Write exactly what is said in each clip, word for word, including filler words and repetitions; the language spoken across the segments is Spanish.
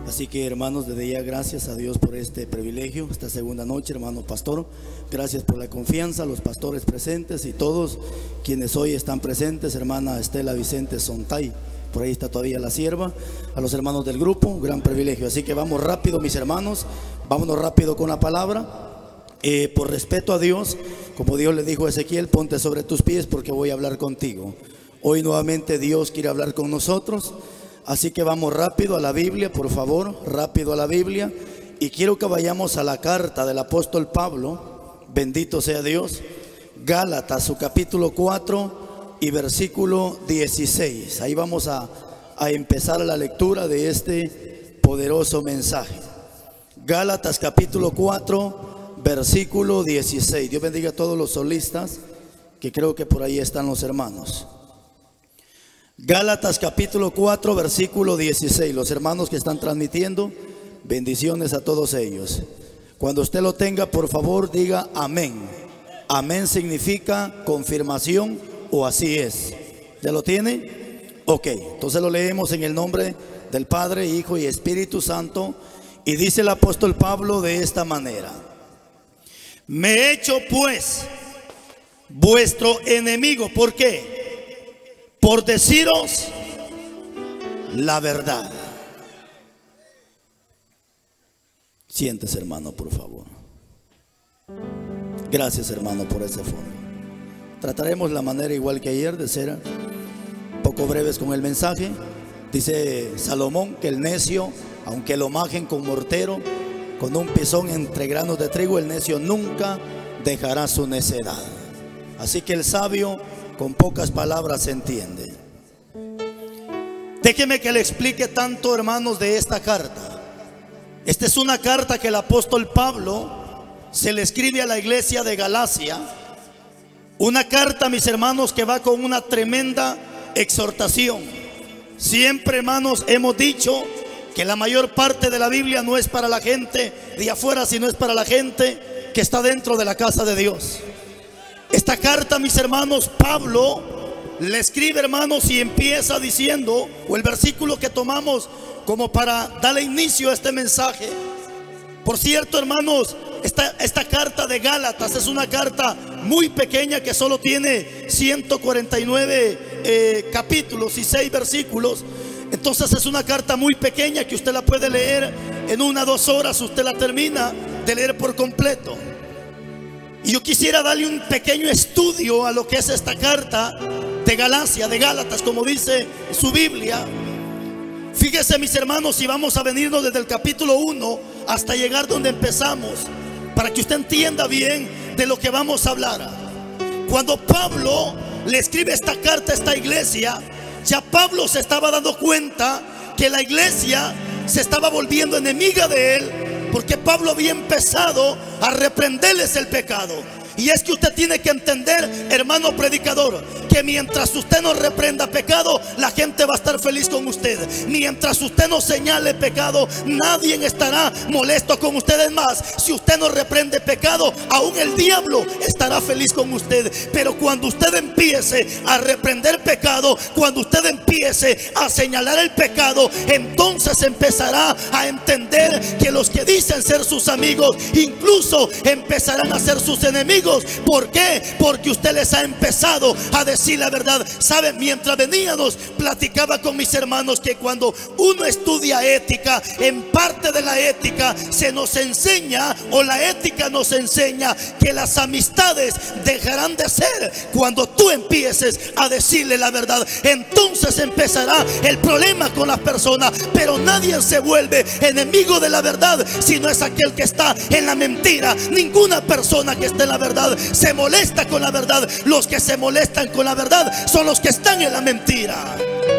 Así que, hermanos, desde ya gracias a Dios por este privilegio, esta segunda noche, hermano pastor. Gracias por la confianza, los pastores presentes y todos quienes hoy están presentes. Hermana Estela Vicente Sontay, por ahí está todavía la sierva. A los hermanos del grupo, un gran privilegio. Así que vamos rápido, mis hermanos, vámonos rápido con la palabra. Eh, por respeto a Dios, como Dios le dijo a Ezequiel, ponte sobre tus pies porque voy a hablar contigo. Hoy nuevamente Dios quiere hablar con nosotros. Así que vamos rápido a la Biblia, por favor, rápido a la Biblia. Y quiero que vayamos a la carta del apóstol Pablo, bendito sea Dios. Gálatas, su capítulo cuatro y versículo dieciséis. Ahí vamos a, a empezar la lectura de este poderoso mensaje. Gálatas capítulo cuatro, versículo dieciséis. Dios bendiga a todos los solistas, que creo que por ahí están los hermanos. Gálatas capítulo cuatro, versículo dieciséis. Los hermanos que están transmitiendo, bendiciones a todos ellos. Cuando usted lo tenga, por favor, diga amén. Amén significa confirmación o así es. ¿Ya lo tiene? Ok, entonces lo leemos en el nombre del Padre, Hijo y Espíritu Santo. Y dice el apóstol Pablo de esta manera: me he hecho pues vuestro enemigo. ¿Por qué? Por deciros la verdad. Siéntese, hermano, por favor. Gracias, hermano, por ese fondo. Trataremos la manera igual que ayer de ser un poco breves con el mensaje. Dice Salomón que el necio, aunque lo majen con mortero, con un pisón entre granos de trigo, el necio nunca dejará su necedad. Así que el sabio con pocas palabras se entiende. Déjeme que le explique tanto, hermanos, de esta carta. Esta es una carta que el apóstol Pablo se le escribe a la iglesia de Galacia. Una carta, mis hermanos, que va con una tremenda exhortación. Siempre, hermanos, hemos dicho que la mayor parte de la Biblia no es para la gente de afuera, sino es para la gente que está dentro de la casa de Dios. Esta carta, mis hermanos, Pablo le escribe, hermanos, y empieza diciendo, o el versículo que tomamos como para darle inicio a este mensaje. Por cierto, hermanos, esta, esta carta de Gálatas es una carta muy pequeña que solo tiene ciento cuarenta y nueve eh, capítulos y seis versículos. Entonces es una carta muy pequeña que usted la puede leer en una o dos horas. Usted la termina de leer por completo. Y yo quisiera darle un pequeño estudio a lo que es esta carta de Galacia, de Gálatas, como dice su Biblia. Fíjese, mis hermanos, si vamos a venirnos desde el capítulo uno hasta llegar donde empezamos, para que usted entienda bien de lo que vamos a hablar. Cuando Pablo le escribe esta carta a esta iglesia, ya Pablo se estaba dando cuenta que la iglesia se estaba volviendo enemiga de él, porque Pablo había empezado a reprenderles el pecado. Y es que usted tiene que entender, hermano predicador, que mientras usted no reprenda pecado, la gente va a estar feliz con usted. Mientras usted no señale pecado, nadie estará molesto con usted. Es más, si usted no reprende pecado, aún el diablo estará feliz con usted. Pero cuando usted empiece a reprender pecado, cuando usted empiece a señalar el pecado, entonces empezará a entender que los que dicen ser sus amigos, incluso empezarán a ser sus enemigos. ¿Por qué? Porque usted les ha empezado a decir la verdad. ¿Sabe? Mientras veníamos, platicaba con mis hermanos que cuando uno estudia ética, en parte de la ética se nos enseña, o la ética nos enseña, que las amistades dejarán de ser cuando tú empieces a decirle la verdad. Entonces empezará el problema con las personas. Pero nadie se vuelve enemigo de la verdad si no es aquel que está en la mentira. Ninguna persona que esté en la verdad se molesta con la verdad. Los que se molestan con la verdad son los que están en la mentira.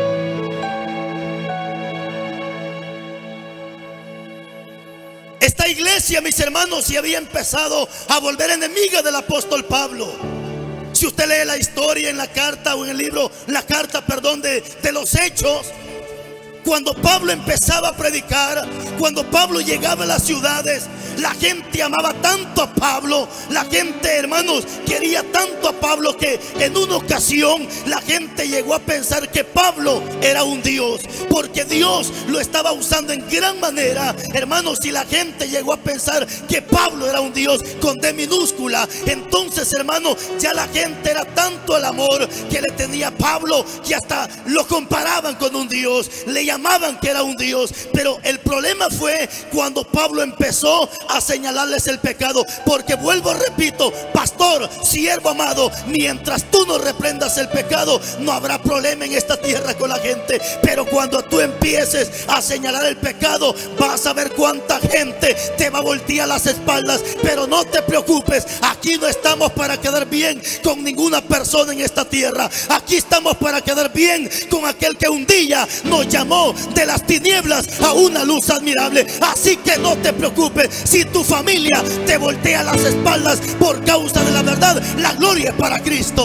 Esta iglesia, mis hermanos, se había empezado a volver enemiga del apóstol Pablo. Si usted lee la historia en la carta o en el libro, la carta, perdón, de, de los Hechos, Cuando Pablo empezaba a predicar, cuando Pablo llegaba a las ciudades, la gente amaba tanto a Pablo, la gente, hermanos, quería tanto a Pablo que en una ocasión la gente llegó a pensar que Pablo era un Dios, porque Dios lo estaba usando en gran manera, hermanos. Y la gente llegó a pensar que Pablo era un Dios con D minúscula. Entonces, hermanos, ya la gente era tanto el amor que le tenía a Pablo que hasta lo comparaban con un Dios, le llamaban que era un Dios. Pero el problema fue cuando Pablo empezó a señalarles el pecado, porque vuelvo, repito, pastor, siervo amado, mientras tú no reprendas el pecado, no habrá problema en esta tierra con la gente. Pero cuando tú empieces a señalar el pecado, vas a ver cuánta gente te va a voltear las espaldas. Pero no te preocupes, aquí no estamos para quedar bien con ninguna persona en esta tierra. Aquí estamos para quedar bien con aquel que un día nos llamó de las tinieblas a una luz admirable. Así que no te preocupes si tu familia te voltea las espaldas por causa de la verdad. La gloria es para Cristo.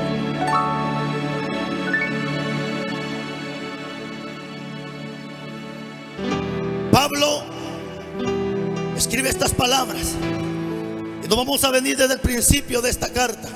Pablo escribe estas palabras y nos vamos a venir desde el principio de esta carta.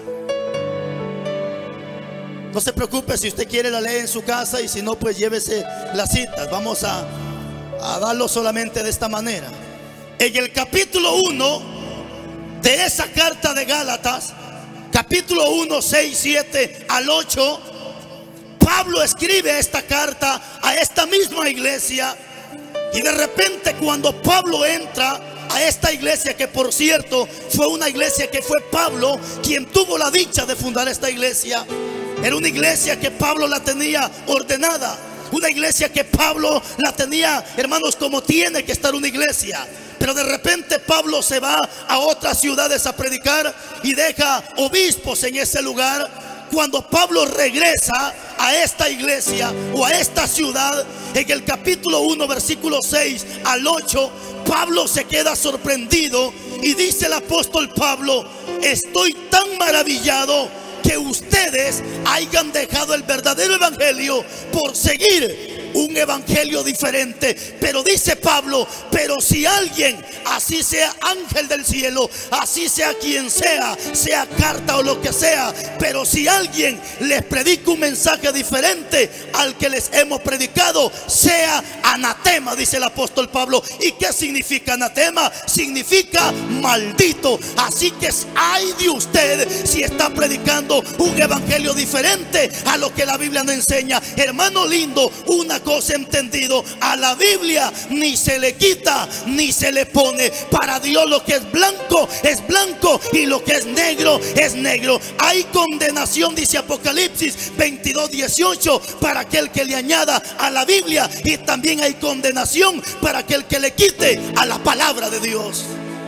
No se preocupe, si usted quiere la lee en su casa, y si no, pues llévese las citas. Vamos a, a darlo solamente de esta manera. En el capítulo uno de esa carta de Gálatas, capítulo uno, seis, siete al ocho, Pablo escribe esta carta a esta misma iglesia. Y de repente, cuando Pablo entra a esta iglesia, que por cierto fue una iglesia que fue Pablo quien tuvo la dicha de fundar esta iglesia, era una iglesia que Pablo la tenía ordenada, una iglesia que Pablo la tenía, hermanos, como tiene que estar una iglesia. Pero de repente Pablo se va a otras ciudades a predicar y deja obispos en ese lugar. Cuando Pablo regresa a esta iglesia o a esta ciudad, en el capítulo uno, versículo seis al ocho, Pablo se queda sorprendido y dice el apóstol Pablo: estoy tan maravillado que ustedes hayan dejado el verdadero evangelio por seguir un evangelio diferente. Pero dice Pablo: pero si alguien, así sea ángel del cielo, así sea quien sea, sea carta o lo que sea, pero si alguien les predica un mensaje diferente al que les hemos predicado, sea anatema, dice el apóstol Pablo. ¿Y qué significa anatema? Significa maldito. Así que ay de usted si está predicando un evangelio diferente a lo que la Biblia nos enseña. Hermano lindo, una cosa entendido: a la Biblia ni se le quita ni se le pone. Para Dios lo que es blanco es blanco y lo que es negro es negro. Hay condenación, dice Apocalipsis veintidós, dieciocho, para aquel que le añada a la Biblia, y también hay condenación para aquel que le quite a la palabra de Dios.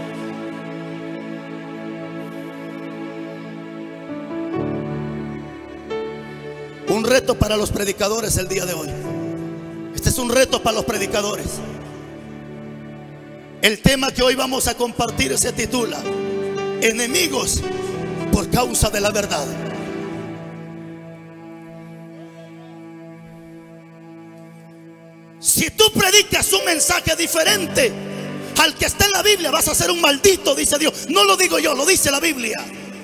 Un reto para los predicadores el día de hoy. Este es un reto para los predicadores. El tema que hoy vamos a compartir se titula: enemigos por causa de la verdad. Si tú predicas un mensaje diferente al que está en la Biblia, vas a ser un maldito, dice Dios. No lo digo yo, lo dice la Biblia.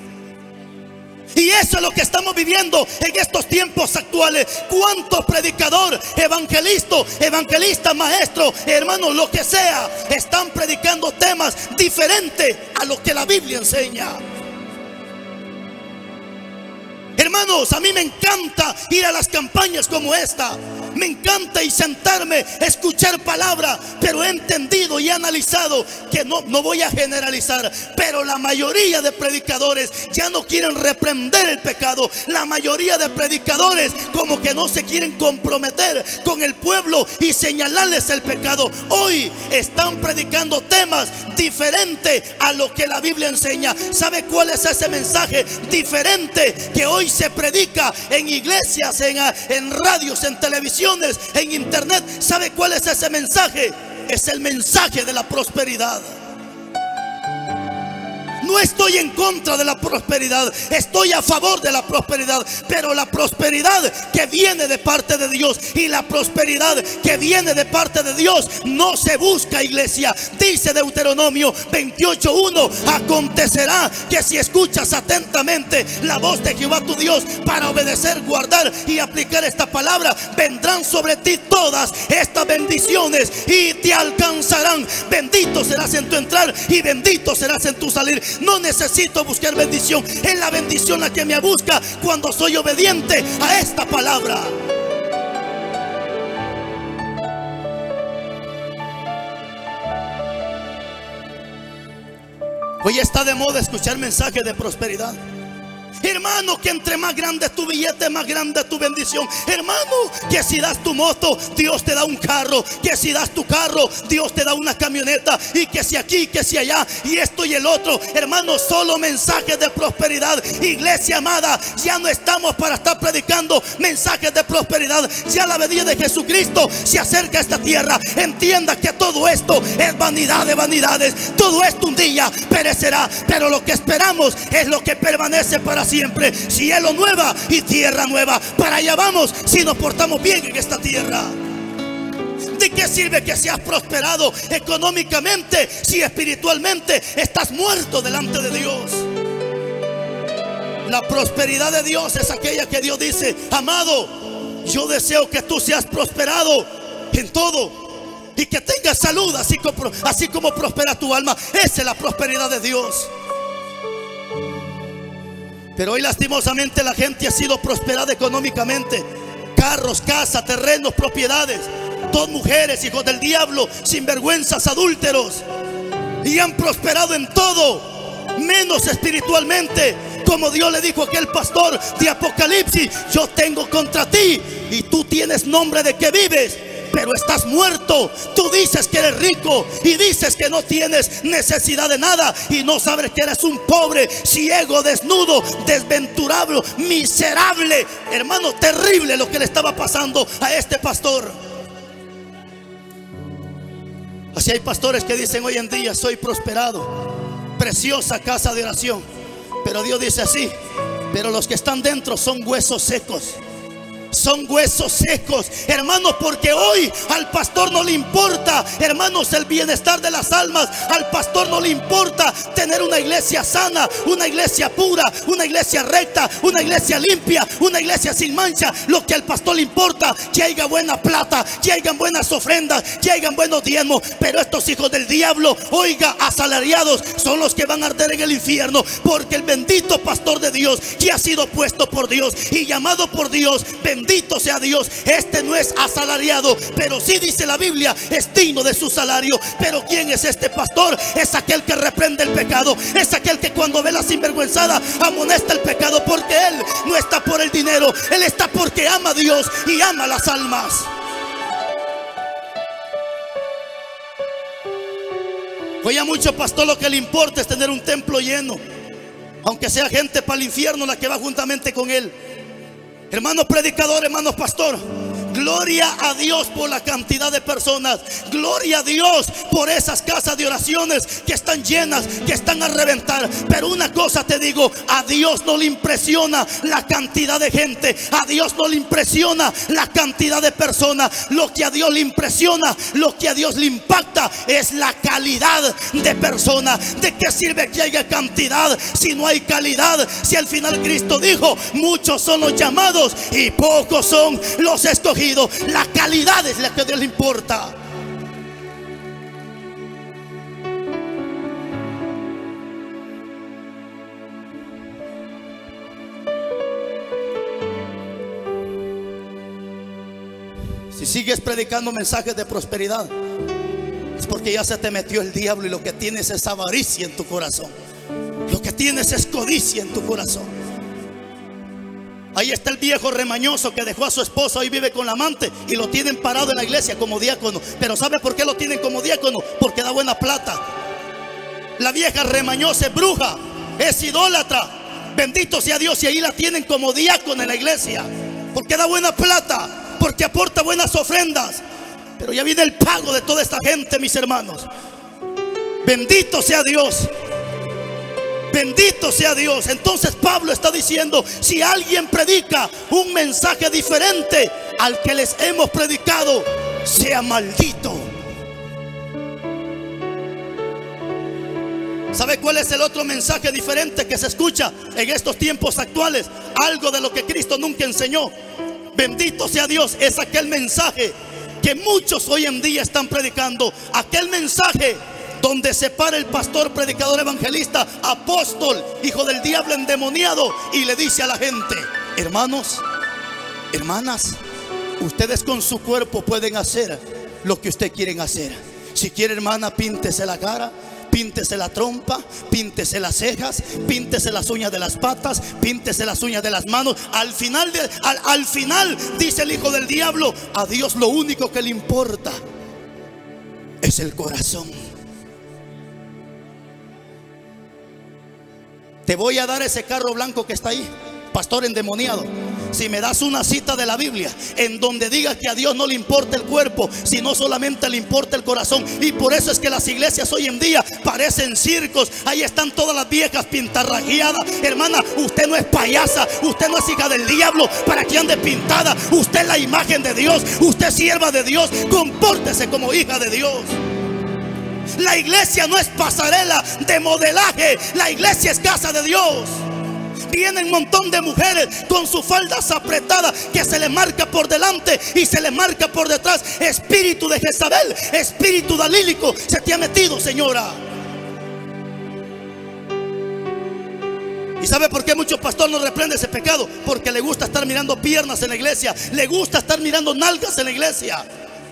Y eso es lo que estamos viviendo en estos tiempos actuales. ¿Cuántos predicadores, evangelistas, evangelistas, maestros, hermanos, lo que sea, están predicando temas diferentes a lo que la Biblia enseña? Hermanos, a mí me encanta ir a las campañas como esta. Me encanta y sentarme, escuchar palabra. Pero he entendido y he analizado que no, no voy a generalizar, pero la mayoría de predicadores ya no quieren reprender el pecado. La mayoría de predicadores como que no se quieren comprometer con el pueblo y señalarles el pecado. Hoy están predicando temas diferentes a lo que la Biblia enseña. ¿Sabe cuál es ese mensaje diferente que hoy se predica en iglesias, en, en radios, en televisión, en internet? ¿Sabe cuál es ese mensaje? Es el mensaje de la prosperidad. no estoy en contra de la prosperidad, estoy a favor de la prosperidad, pero la prosperidad que viene de parte de Dios y la prosperidad que viene de parte de Dios no se busca, iglesia. Dice Deuteronomio veintiocho uno: acontecerá que si escuchas atentamente la voz de Jehová tu Dios para obedecer, guardar y aplicar esta palabra, vendrán sobre ti todas estas bendiciones y te alcanzarán. Bendito serás en tu entrar y bendito serás en tu salir. No necesito buscar bendición, es la bendición la que me busca cuando soy obediente a esta palabra. Hoy está de moda escuchar mensajes de prosperidad. Hermano, que entre más grande tu billete, más grande tu bendición. Hermano, que si das tu moto, Dios te da un carro. Que si das tu carro, Dios te da una camioneta. Y que si aquí, que si allá, y esto y el otro. Hermano, solo mensajes de prosperidad. Iglesia amada, ya no estamos para estar predicando mensajes de prosperidad. Ya la venida de Jesucristo se acerca a esta tierra. Entienda que todo esto es vanidad de vanidades. Todo esto un día perecerá, pero lo que esperamos es lo que permanece para siempre. Siempre cielo nueva y tierra nueva. Para allá vamos si nos portamos bien en esta tierra. ¿De qué sirve que seas prosperado económicamente si espiritualmente estás muerto delante de Dios? La prosperidad de Dios es aquella que Dios dice: amado, yo deseo que tú seas prosperado en todo y que tengas salud, así como, así como prospera tu alma. Esa es la prosperidad de Dios. Pero hoy lastimosamente la gente ha sido prosperada económicamente. Carros, casas, terrenos, propiedades. Dos mujeres, hijos del diablo, sinvergüenzas, adúlteros. Y han prosperado en todo, menos espiritualmente. Como Dios le dijo a aquel pastor de Apocalipsis: yo tengo contra ti y tú tienes nombre de que vives, pero estás muerto. Tú dices que eres rico y dices que no tienes necesidad de nada, y no sabes que eres un pobre, ciego, desnudo, desventurado, miserable. Hermano, terrible lo que le estaba pasando a este pastor. Así hay pastores que dicen hoy en día: soy prosperado, preciosa casa de oración. Pero Dios dice así: pero los que están dentro son huesos secos. Son huesos secos, hermanos, porque hoy al pastor no le importa, hermanos, el bienestar de las almas. Al pastor no le importa tener una iglesia sana, una iglesia pura, una iglesia recta, una iglesia limpia, una iglesia sin mancha. Lo que al pastor le importa, que haya buena plata, que hayan buenas ofrendas, que hayan buenos diezmos. Pero estos hijos del diablo, oiga, asalariados, son los que van a arder en el infierno. Porque el bendito pastor de Dios, que ha sido puesto por Dios y llamado por Dios, bendito Bendito sea Dios, este no es asalariado, pero sí dice la Biblia, es digno de su salario. Pero ¿quién es este pastor? Es aquel que reprende el pecado, es aquel que cuando ve la sinvergüenzada amonesta el pecado, porque él no está por el dinero, él está porque ama a Dios y ama las almas. Hoy a mucho pastor lo que le importa es tener un templo lleno, aunque sea gente para el infierno la que va juntamente con él. Hermanos predicadores, hermanos pastor, gloria a Dios por la cantidad de personas. Gloria a Dios por esas casas de oraciones que están llenas, que están a reventar. Pero una cosa te digo, a Dios no le impresiona la cantidad de gente, a Dios no le impresiona la cantidad de personas. Lo que a Dios le impresiona, lo que a Dios le impacta es la calidad de personas. ¿De qué sirve que haya cantidad si no hay calidad? Si al final Cristo dijo: muchos son los llamados y pocos son los escogidos. La calidad es la que a Dios le importa. Si sigues predicando mensajes de prosperidad, es porque ya se te metió el diablo y lo que tienes es avaricia en tu corazón. Lo que tienes es codicia en tu corazón. Ahí está el viejo remañoso que dejó a su esposa, hoy vive con la amante y lo tienen parado en la iglesia como diácono. Pero ¿sabe por qué lo tienen como diácono? Porque da buena plata. La vieja remañosa es bruja, es idólatra. Bendito sea Dios, y ahí la tienen como diácono en la iglesia, porque da buena plata, porque aporta buenas ofrendas. Pero ya viene el pago de toda esta gente, mis hermanos. Bendito sea Dios. Bendito sea Dios. Entonces Pablo está diciendo: si alguien predica un mensaje diferente al que les hemos predicado, sea maldito. ¿Sabe cuál es el otro mensaje diferente que se escucha en estos tiempos actuales? Algo de lo que Cristo nunca enseñó. Bendito sea Dios. Es aquel mensaje que muchos hoy en día están predicando. Aquel mensaje donde se para el pastor, predicador, evangelista, apóstol, hijo del diablo endemoniado, y le dice a la gente: hermanos, hermanas, ustedes con su cuerpo pueden hacer lo que ustedes quieren hacer. Si quiere, hermana, píntese la cara, píntese la trompa, píntese las cejas, píntese las uñas de las patas, píntese las uñas de las manos. Al final, de, al, al final dice el hijo del diablo: a Dios lo único que le importa es el corazón. Te voy a dar ese carro blanco que está ahí, pastor endemoniado, si me das una cita de la Biblia en donde diga que a Dios no le importa el cuerpo, sino solamente le importa el corazón. Y por eso es que las iglesias hoy en día parecen circos. Ahí están todas las viejas pintarrajeadas. Hermana, usted no es payasa, usted no es hija del diablo para que ande pintada. Usted es la imagen de Dios, usted es sierva de Dios. Compórtese como hija de Dios. La iglesia no es pasarela de modelaje, la iglesia es casa de Dios. Vienen un montón de mujeres con sus faldas apretadas que se les marca por delante y se les marca por detrás. Espíritu de Jezabel, espíritu dalílico se te ha metido, señora. ¿Y sabe por qué muchos pastores no reprenden ese pecado? Porque le gusta estar mirando piernas en la iglesia, le gusta estar mirando nalgas en la iglesia.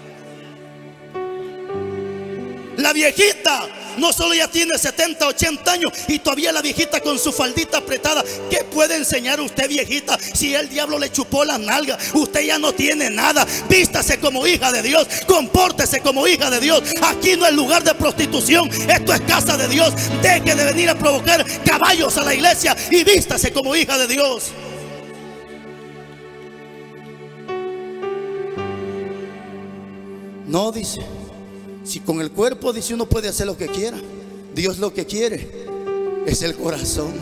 La viejita no solo ya tiene setenta, ochenta años y todavía la viejita con su faldita apretada. ¿Qué puede enseñar usted, viejita, si el diablo le chupó la nalga? Usted ya no tiene nada. Vístase como hija de Dios, compórtese como hija de Dios. Aquí no es lugar de prostitución, esto es casa de Dios. Deje de venir a provocar caballos a la iglesia y vístase como hija de Dios. No, dice, si con el cuerpo, dice, uno puede hacer lo que quiera, Dios lo que quiere es el corazón.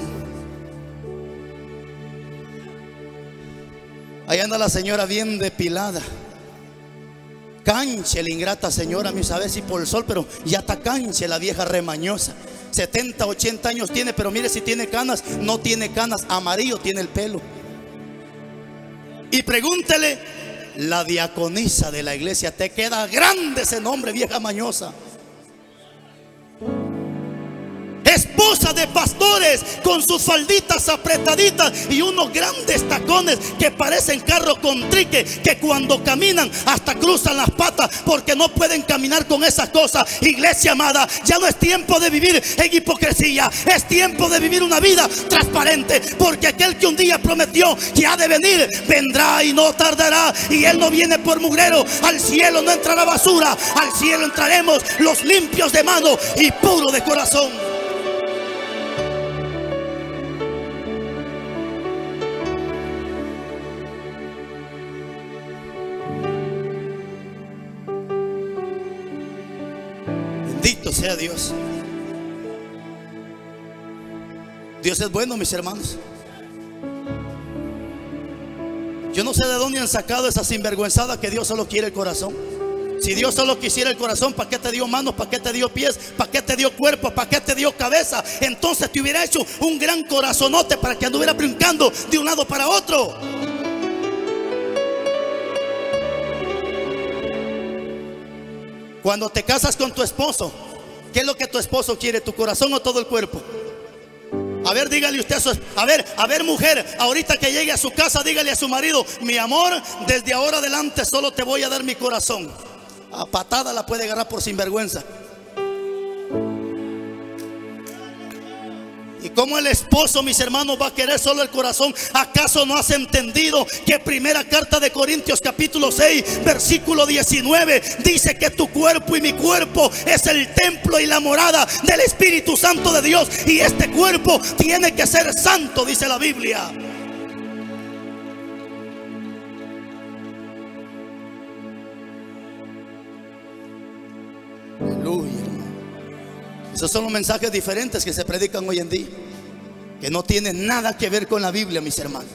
Ahí anda la señora bien depilada, canche la ingrata señora, mi sabe si por el sol, pero ya está canche la vieja remañosa. setenta, ochenta años tiene, pero mire si tiene canas. No tiene canas, amarillo tiene el pelo. Y pregúntele la diaconisa de la iglesia: te queda grande ese nombre, vieja mañosa. Esposa de pastores con sus falditas apretaditas y unos grandes tacones que parecen carro con trique, que cuando caminan hasta cruzan las patas porque no pueden caminar con esas cosas. Iglesia amada, ya no es tiempo de vivir en hipocresía, es tiempo de vivir una vida transparente, porque aquel que un día prometió que ha de venir, vendrá y no tardará. Y él no viene por mugrero. Al cielo no entrará basura, al cielo entraremos los limpios de mano y puros de corazón. Bendito sea Dios. Dios es bueno, mis hermanos. Yo no sé de dónde han sacado esa sinvergüenzada que Dios solo quiere el corazón. Si Dios solo quisiera el corazón, ¿para qué te dio manos? ¿Para qué te dio pies? ¿Para qué te dio cuerpo? ¿Para qué te dio cabeza? Entonces te hubiera hecho un gran corazonote para que anduviera brincando de un lado para otro. Cuando te casas con tu esposo, ¿qué es lo que tu esposo quiere? ¿Tu corazón o todo el cuerpo? A ver, dígale usted a su, a ver, a ver, mujer, ahorita que llegue a su casa, dígale a su marido: mi amor, desde ahora adelante solo te voy a dar mi corazón. A patada la puede agarrar por sinvergüenza. ¿Y cómo el esposo, mis hermanos, va a querer solo el corazón? ¿Acaso no has entendido que primera carta de Corintios capítulo seis versículo diecinueve dice que tu cuerpo y mi cuerpo es el templo y la morada del Espíritu Santo de Dios? Y este cuerpo tiene que ser santo, dice la Biblia. Aleluya. Esos son los mensajes diferentes que se predican hoy en día. que no tiene nada que ver con la Biblia, mis hermanos.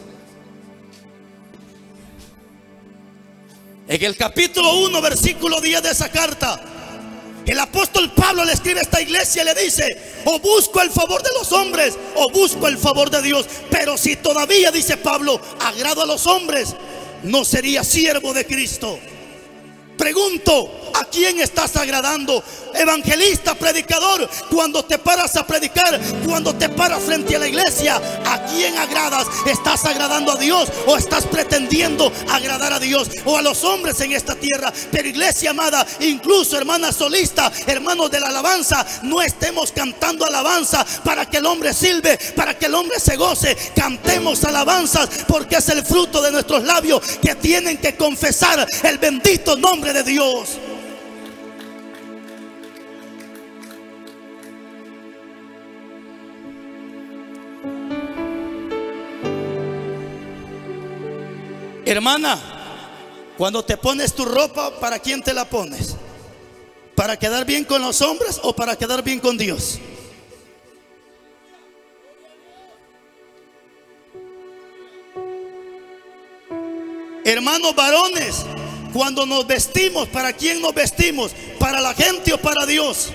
En el capítulo uno, versículo diez de esa carta, el apóstol Pablo le escribe a esta iglesia y le dice: o busco el favor de los hombres o busco el favor de Dios. Pero si todavía, dice Pablo, agrado a los hombres, no sería siervo de Cristo. Pregunto, ¿a quién estás agradando? Evangelista, predicador, cuando te paras a predicar, cuando te paras frente a la iglesia, ¿a quién agradas? ¿Estás agradando a Dios o estás pretendiendo agradar a Dios o a los hombres en esta tierra? Pero iglesia amada, incluso hermana solista, hermanos de la alabanza, no estemos cantando alabanza para que el hombre silbe, para que el hombre se goce. Cantemos alabanzas porque es el fruto de nuestros labios que tienen que confesar el bendito nombre de Dios. Hermana, cuando te pones tu ropa, ¿para quién te la pones? ¿Para quedar bien con los hombres o para quedar bien con Dios? Hermanos varones, cuando nos vestimos, ¿para quién nos vestimos? ¿Para la gente o para Dios?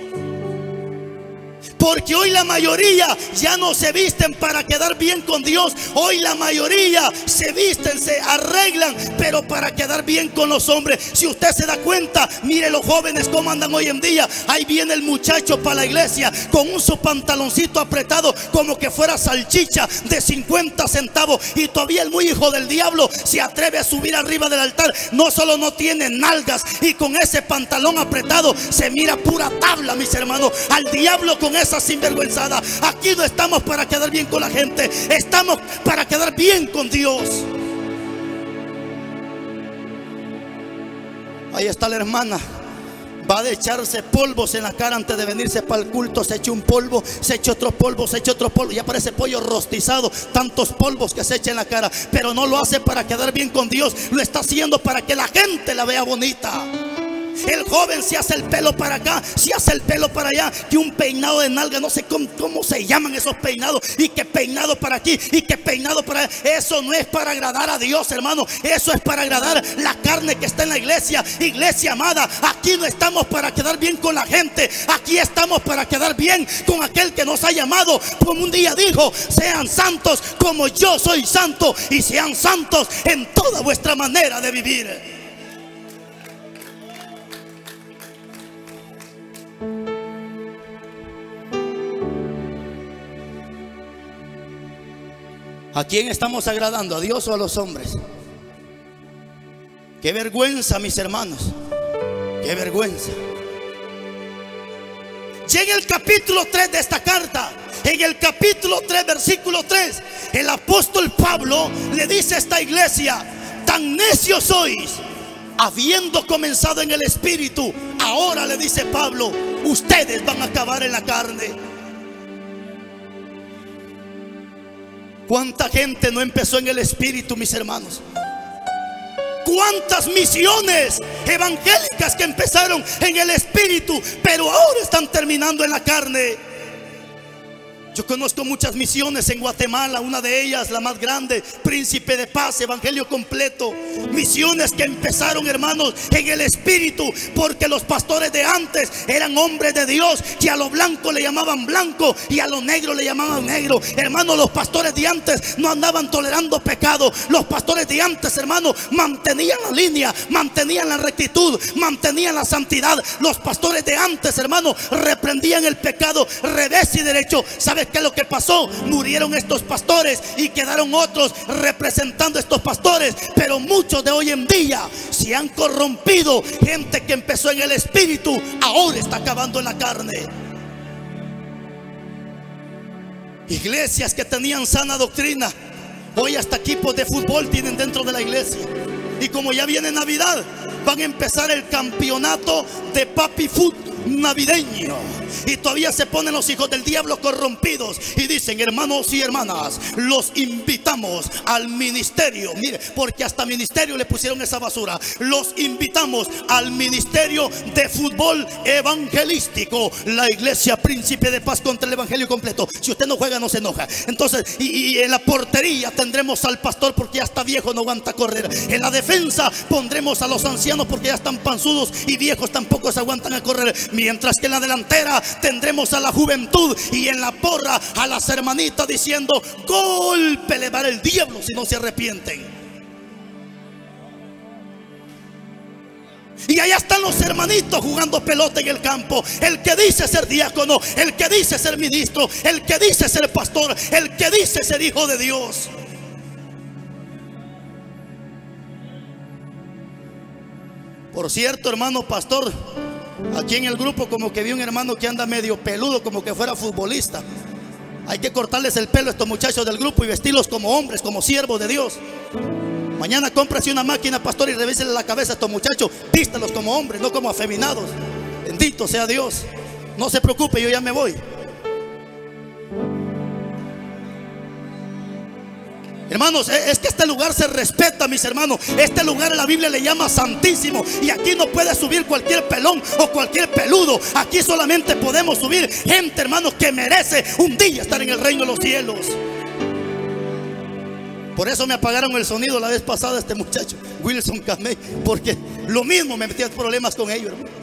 Porque hoy la mayoría ya no se visten para quedar bien con Dios. Hoy la mayoría se visten, se arreglan, pero para quedar bien con los hombres. Si usted se da cuenta, mire los jóvenes cómo andan hoy en día. Ahí viene el muchacho para la iglesia con un su pantaloncito apretado como que fuera salchicha de cincuenta centavos. Y todavía el muy hijo del diablo se atreve a subir arriba del altar. No solo no tiene nalgas, y con ese pantalón apretado se mira pura tabla, mis hermanos. Al diablo con esa sinvergüenzada. Aquí no estamos para quedar bien con la gente, estamos para quedar bien con Dios. Ahí está la hermana, va a echarse polvos en la cara antes de venirse para el culto. Se echa un polvo, se echa otro polvo, se echa otro polvo. Ya parece pollo rostizado, tantos polvos que se echa en la cara. Pero no lo hace para quedar bien con Dios, lo está haciendo para que la gente la vea bonita. El joven se hace el pelo para acá, se hace el pelo para allá, que un peinado de nalga, no sé cómo, cómo se llaman esos peinados, y que peinado para aquí, y que peinado para allá. Eso no es para agradar a Dios, hermano. Eso es para agradar la carne que está en la iglesia. Iglesia amada, aquí no estamos para quedar bien con la gente, aquí estamos para quedar bien con aquel que nos ha llamado. Como un día dijo: sean santos como yo soy santo, y sean santos en toda vuestra manera de vivir. ¿A quién estamos agradando? ¿A Dios o a los hombres? Qué vergüenza, mis hermanos, qué vergüenza. Llega el capítulo tres de esta carta. En el capítulo tres, versículo tres, el apóstol Pablo le dice a esta iglesia: tan necios sois, habiendo comenzado en el espíritu, ahora, le dice Pablo, ustedes van a acabar en la carne. ¿Cuánta gente no empezó en el espíritu, mis hermanos? ¿Cuántas misiones evangélicas que empezaron en el espíritu, pero ahora están terminando en la carne? Yo conozco muchas misiones en Guatemala, una de ellas, la más grande, Príncipe de Paz, Evangelio Completo. Misiones que empezaron, hermanos, en el espíritu, porque los pastores de antes eran hombres de Dios, que a lo blanco le llamaban blanco y a lo negro le llamaban negro. Hermanos, los pastores de antes no andaban tolerando pecado. Los pastores de antes, hermanos, mantenían la línea, mantenían la rectitud, mantenían la santidad. Los pastores de antes, hermanos, reprendían el pecado revés y derecho. ¿Sabes qué es lo que pasó? Murieron estos pastores y quedaron otros representando a estos pastores. Pero muchos de hoy en día se han corrompido. Gente que empezó en el espíritu, ahora está acabando en la carne. Iglesias que tenían sana doctrina, hoy hasta equipos de fútbol tienen dentro de la iglesia. Y como ya viene Navidad, van a empezar el campeonato de papi fútbol. navideño. Y todavía se ponen los hijos del diablo corrompidos y dicen: hermanos y hermanas, los invitamos al ministerio. Mire, porque hasta ministerio le pusieron esa basura. Los invitamos al ministerio de fútbol evangelístico, la iglesia Príncipe de Paz contra el evangelio completo. Si usted no juega, no se enoja. Entonces, y, y en la portería tendremos al pastor porque ya está viejo, no aguanta correr. En la defensa pondremos a los ancianos porque ya están panzudos y viejos, tampoco se aguantan a correr. Mientras que en la delantera tendremos a la juventud, y en la porra a las hermanitas diciendo: golpe le va el diablo si no se arrepienten. Y allá están los hermanitos jugando pelota en el campo. El que dice ser diácono, el que dice ser ministro, el que dice ser pastor, el que dice ser hijo de Dios. Por cierto, hermano pastor, aquí en el grupo como que vi un hermano que anda medio peludo, como que fuera futbolista. Hay que cortarles el pelo a estos muchachos del grupo y vestirlos como hombres, como siervos de Dios. Mañana cómprase una máquina, pastor, y revísele la cabeza a estos muchachos. Vístalos como hombres, no como afeminados. Bendito sea Dios. No se preocupe, yo ya me voy. Hermanos, es que este lugar se respeta, mis hermanos. Este lugar en la Biblia le llama santísimo. Y aquí no puede subir cualquier pelón o cualquier peludo. Aquí solamente podemos subir gente, hermanos, que merece un día estar en el reino de los cielos. Por eso me apagaron el sonido la vez pasada este muchacho Wilson Camey, porque lo mismo me metía en problemas con ellos, hermano.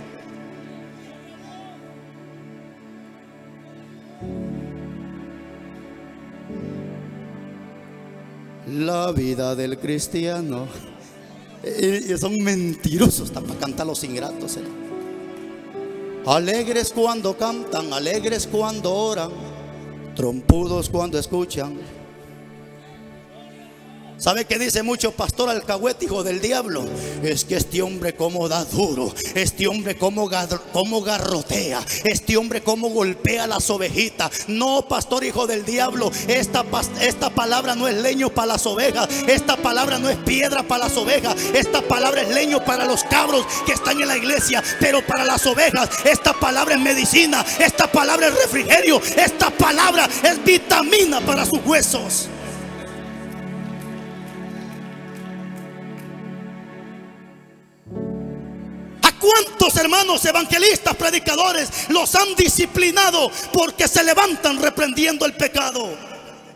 La vida del cristiano. Y, y son mentirosos hasta para cantar los ingratos, ¿eh? Alegres cuando cantan, alegres cuando oran, trompudos cuando escuchan. ¿Sabe qué dice mucho pastor alcahuete, hijo del diablo? Es que este hombre como da duro, este hombre como, como garrotea, este hombre como golpea las ovejitas. No, pastor, hijo del diablo, esta, esta palabra no es leño para las ovejas. Esta palabra no es piedra para las ovejas. Esta palabra es leño para los cabros que están en la iglesia. Pero para las ovejas, esta palabra es medicina. Esta palabra es refrigerio. Esta palabra es vitamina para sus huesos. ¿Cuántos hermanos evangelistas, predicadores los han disciplinado porque se levantan reprendiendo el pecado?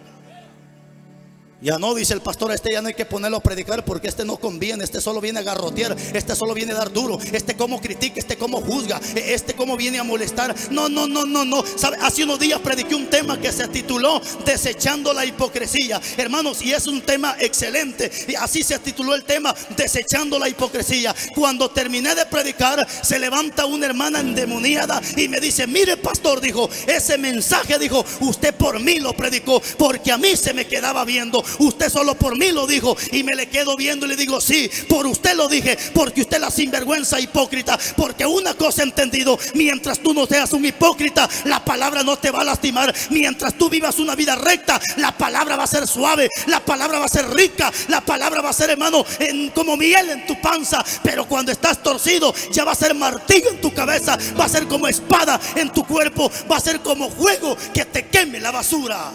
Ya no, dice el pastor, este ya no hay que ponerlo a predicar porque este no conviene, este solo viene a garrotear, este solo viene a dar duro, este como critica, este como juzga, este como viene a molestar. No, no, no, no, no. ¿Sabe? Hace unos días prediqué un tema que se tituló Desechando la hipocresía, hermanos, y es un tema excelente. Y así se tituló el tema, Desechando la hipocresía. Cuando terminé de predicar, se levanta una hermana endemoniada y me dice: mire, pastor, dijo, ese mensaje, dijo, usted por mí lo predicó, porque a mí se me quedaba viendo. Usted solo por mí lo dijo. Y me le quedo viendo y le digo: sí, por usted lo dije, porque usted es la sinvergüenza hipócrita. Porque una cosa he entendido: mientras tú no seas un hipócrita, la palabra no te va a lastimar. Mientras tú vivas una vida recta, la palabra va a ser suave, la palabra va a ser rica, la palabra va a ser, hermano, en, como miel en tu panza. Pero cuando estás torcido, ya va a ser martillo en tu cabeza, va a ser como espada en tu cuerpo, va a ser como fuego que te queme la basura.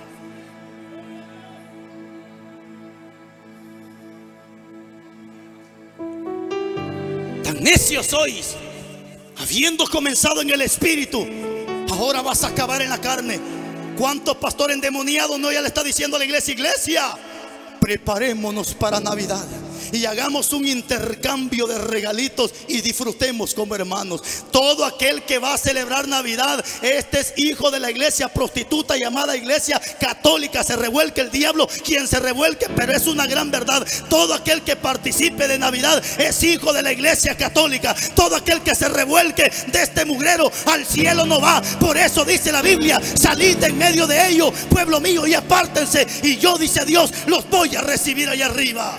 Tan necios sois, habiendo comenzado en el espíritu, ahora vas a acabar en la carne. ¿Cuántos pastores endemoniados no ya le está diciendo a la iglesia: iglesia, preparémonos para Navidad y hagamos un intercambio de regalitos y disfrutemos como hermanos? Todo aquel que va a celebrar Navidad, este es hijo de la iglesia prostituta llamada iglesia católica. Se revuelque el diablo quien se revuelque, pero es una gran verdad. Todo aquel que participe de Navidad es hijo de la iglesia católica. Todo aquel que se revuelque de este mugrero al cielo no va. Por eso dice la Biblia: salid en medio de ellos, pueblo mío, y apártense, y yo, dice Dios, los voy a recibir allá arriba.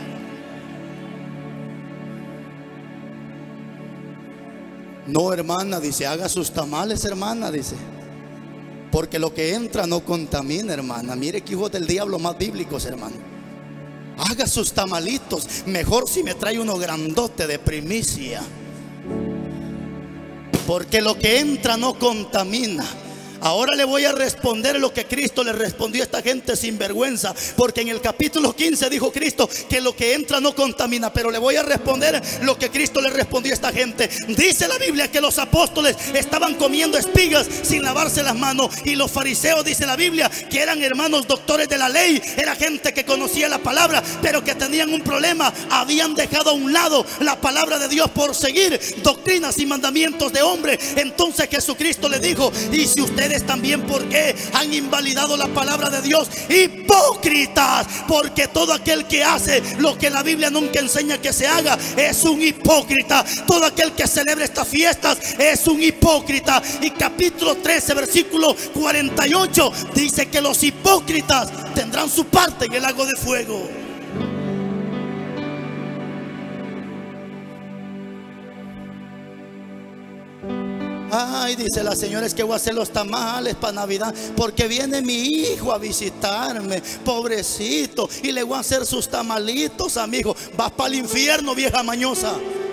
No, hermana, dice, haga sus tamales, hermana, dice, porque lo que entra no contamina, hermana. Mire que hijos del diablo más bíblicos, hermano. Haga sus tamalitos, mejor si me trae uno grandote de primicia. porque lo que entra no contamina. Ahora le voy a responder lo que Cristo le respondió a esta gente sin vergüenza, porque en el capítulo quince dijo Cristo que lo que entra no contamina, pero le voy a responder lo que Cristo le respondió a esta gente. Dice la Biblia que los apóstoles estaban comiendo espigas sin lavarse las manos, y los fariseos, dice la Biblia, que eran hermanos doctores de la ley, era gente que conocía la palabra, pero que tenían un problema: habían dejado a un lado la palabra de Dios por seguir doctrinas y mandamientos de hombre. Entonces Jesucristo le dijo: y si ustedes también, ¿por qué han invalidado la palabra de Dios? Hipócritas, porque todo aquel que hace lo que la Biblia nunca enseña que se haga es un hipócrita. Todo aquel que celebra estas fiestas es un hipócrita. Y capítulo trece, versículo cuarenta y ocho dice que los hipócritas tendrán su parte en el lago de fuego. Ay, dice la señora, es que voy a hacer los tamales para Navidad porque viene mi hijo a visitarme, pobrecito, y le voy a hacer sus tamalitos, amigo. Vas para el infierno, vieja mañosa.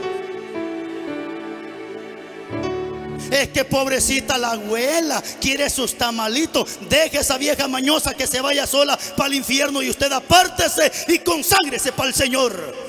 Es que pobrecita la abuela quiere sus tamalitos. Deje esa vieja mañosa que se vaya sola para el infierno, y usted apártese y conságrese para el Señor.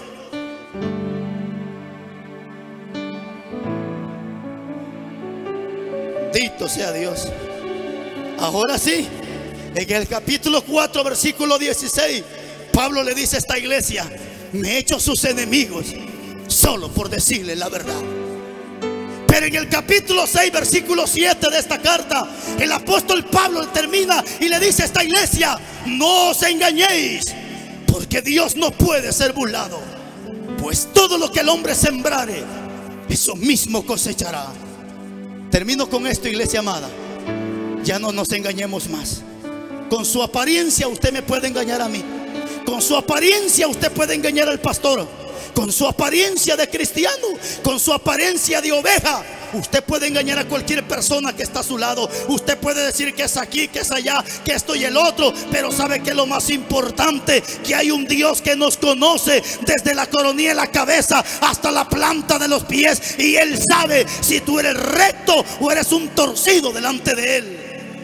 Bendito sea Dios. Ahora sí, en el capítulo cuatro, versículo dieciséis, Pablo le dice a esta iglesia: me he hecho sus enemigos solo por decirle la verdad. Pero en el capítulo seis, versículo siete de esta carta, el apóstol Pablo termina y le dice a esta iglesia: no os engañéis, porque Dios no puede ser burlado, pues todo lo que el hombre sembrare, eso mismo cosechará. Termino con esto, iglesia amada. Ya no nos engañemos más. Con su apariencia usted me puede engañar a mí. Con su apariencia usted puede engañar al pastor. Con su apariencia de cristiano, con su apariencia de oveja, usted puede engañar a cualquier persona que está a su lado. Usted puede decir que es aquí, que es allá, que esto y el otro, pero sabe que lo más importante, que hay un Dios que nos conoce desde la coronilla de la cabeza hasta la planta de los pies, y Él sabe si tú eres recto o eres un torcido delante de Él.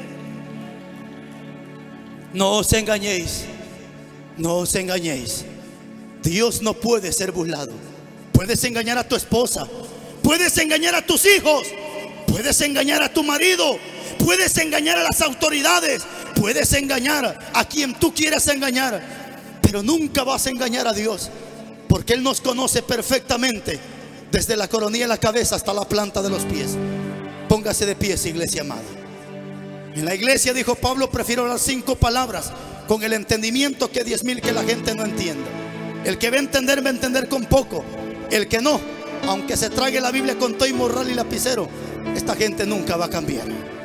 No os engañéis, no os engañéis. Dios no puede ser burlado. Puedes engañar a tu esposa, puedes engañar a tus hijos, puedes engañar a tu marido, puedes engañar a las autoridades, puedes engañar a quien tú quieras engañar, pero nunca vas a engañar a Dios, porque Él nos conoce perfectamente desde la coronilla de la cabeza hasta la planta de los pies. Póngase de pies, iglesia amada. En la iglesia, dijo Pablo, prefiero las cinco palabras con el entendimiento que diez mil que la gente no entienda. El que va a entender, va a entender con poco. El que no, aunque se trague la Biblia con todo y morral y lapicero, esta gente nunca va a cambiar.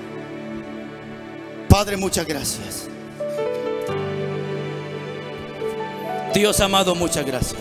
Padre, muchas gracias. Dios amado, muchas gracias.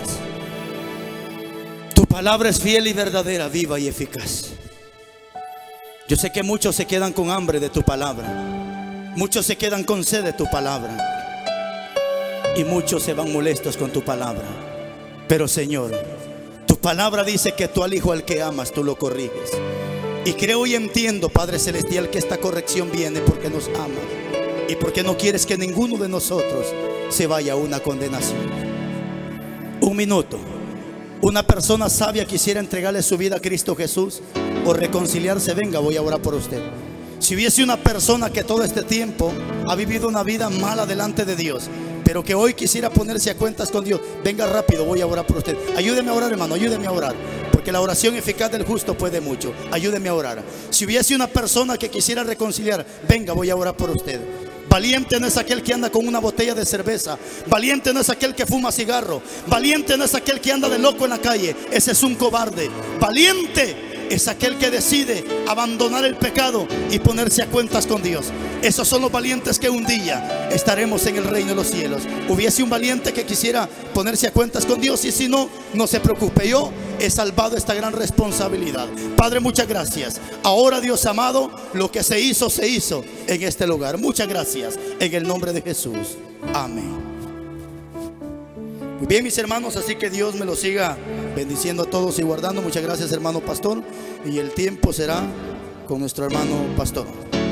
Tu palabra es fiel y verdadera, viva y eficaz. Yo sé que muchos se quedan con hambre de tu palabra, muchos se quedan con sed de tu palabra, y muchos se van molestos con tu palabra. Pero Señor, tu palabra dice que tú al hijo al que amas, tú lo corriges. Y creo y entiendo, Padre Celestial, que esta corrección viene porque nos amas y porque no quieres que ninguno de nosotros se vaya a una condenación. Un minuto. Una persona sabia quisiera entregarle su vida a Cristo Jesús o reconciliarse. Venga, voy a orar por usted. Si hubiese una persona que todo este tiempo ha vivido una vida mala delante de Dios, pero que hoy quisiera ponerse a cuentas con Dios, venga rápido, voy a orar por usted. Ayúdeme a orar, hermano, ayúdeme a orar, porque la oración eficaz del justo puede mucho. Ayúdeme a orar. Si hubiese una persona que quisiera reconciliar, venga, voy a orar por usted. Valiente no es aquel que anda con una botella de cerveza. Valiente no es aquel que fuma cigarro. Valiente no es aquel que anda de loco en la calle. Ese es un cobarde. Valiente es aquel que decide abandonar el pecado y ponerse a cuentas con Dios. Esos son los valientes que un día estaremos en el reino de los cielos. Hubiese un valiente que quisiera ponerse a cuentas con Dios, y si no, no se preocupe, yo he salvado esta gran responsabilidad. Padre, muchas gracias. Ahora, Dios amado, lo que se hizo, se hizo en este lugar. Muchas gracias, en el nombre de Jesús. Amén. Muy bien, mis hermanos, así que Dios me los siga bendiciendo a todos y guardando. Muchas gracias, hermano pastor, y el tiempo será con nuestro hermano pastor.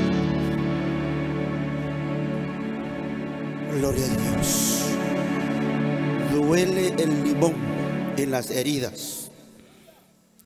Gloria a Dios. Duele el limón en las heridas.